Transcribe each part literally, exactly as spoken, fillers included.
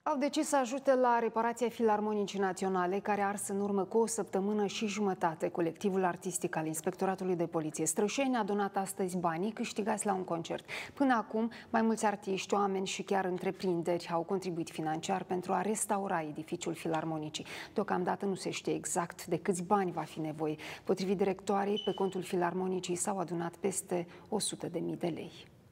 Au decis să ajute la reparația Filarmonicii Naționale, care a ars în urmă cu o săptămână și jumătate. Colectivul artistic al Inspectoratului de Poliție Strășeni a donat astăzi banii câștigați la un concert. Până acum, mai mulți artiști, oameni și chiar întreprinderi au contribuit financiar pentru a restaura edificiul Filarmonicii. Deocamdată nu se știe exact de câți bani va fi nevoie. Potrivit directoarei, pe contul Filarmonicii s-au adunat peste o sută de mii de lei.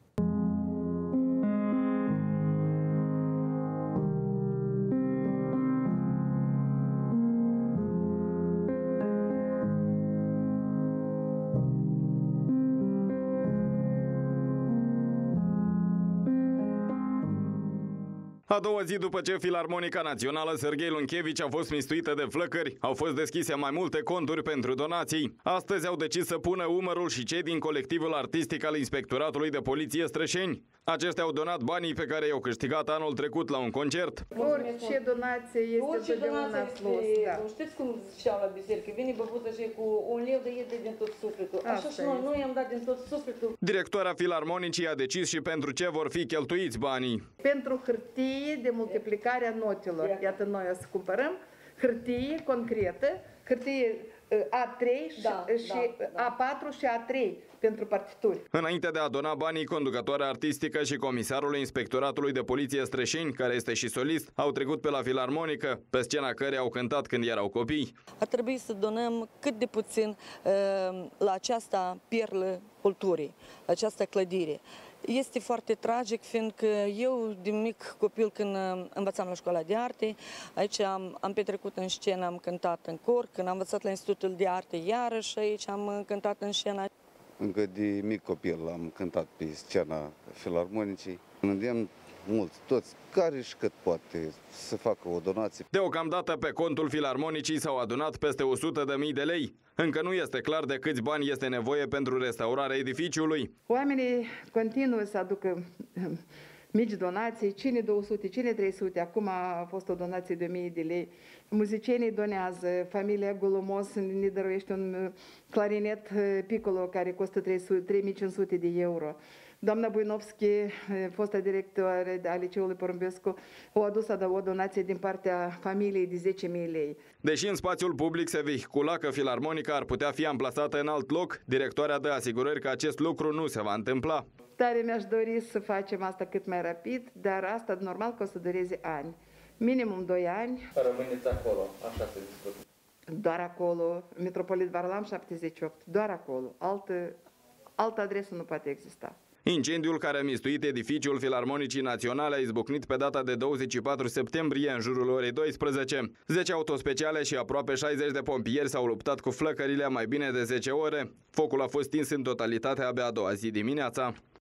A doua zi după ce Filarmonica Națională Serghei Lunchevici a fost mistuită de flăcări, au fost deschise mai multe conturi pentru donații. Astăzi au decis să pună umărul și cei din colectivul artistic al Inspectoratului de Poliție Strășeni. Aceștia au donat banii pe care i-au câștigat anul trecut la un concert. Orice donație este Orice donație plus, da. Știți cum ziceau la biserică, vine băbuță și cu un leu de iede din tot sufletul. Așa Asta și noi, noi am dat din tot sufletul. Directoarea Filarmonicii a decis și pentru ce vor fi cheltuiți banii. Pentru hârtie de multiplicare a notelor. Iată, noi o să cumpărăm hârtie concretă, hârtie A trei și, Da, și da, da. A patru și A trei pentru partituri. Înainte de a dona banii, conducătoarea artistică și comisarul Inspectoratului de Poliție Strășeni, care este și solist, au trecut pe la Filarmonică, pe scena care au cântat când erau copii. Ar trebui să donăm cât de puțin uh, la această perlă culturii, la această clădire. Este foarte tragic, fiindcă eu, din mic copil, când învățam la școala de arte, aici am, am petrecut în scenă, am cântat în cor, când am învățat la Institutul de Arte, iarăși aici am cântat în scenă. Încă de mic copil am cântat pe scena Filarmonicii. Îndemn mulți, toți, care și cât poate să facă o donație. Deocamdată pe contul Filarmonicii s-au adunat peste o sută de mii de lei. Încă nu este clar de câți bani este nevoie pentru restaurarea edificiului. Oamenii continuă să aducă mici donații, cine două sute, cine trei sute, acum a fost o donație de o mie de lei. Muzicienii donează, familia Golomos ne dăruiește un clarinet piccolo care costă trei mii cinci sute de euro. Doamna Buinovski, fosta directoare a Liceului Porumbescu, a adus o donație din partea familiei de zece mii lei. Deși în spațiul public se vehicula că Filarmonica ar putea fi amplasată în alt loc, directoarea dă asigurări că acest lucru nu se va întâmpla. Tare mi-aș dori să facem asta cât mai rapid, dar asta normal că o să dureze ani. Minimum doi ani. Rămâneți acolo, așa se discută. Doar acolo, Metropolit Varlam șaptezeci și opt, doar acolo. Altă, altă adresă nu poate exista. Incendiul care a mistuit edificiul Filarmonicii Naționale a izbucnit pe data de douăzeci și patru septembrie, în jurul orei douăsprezece. zece autospeciale și aproape șaizeci de pompieri s-au luptat cu flăcările mai bine de zece ore. Focul a fost stins în totalitate abia a doua zi dimineața.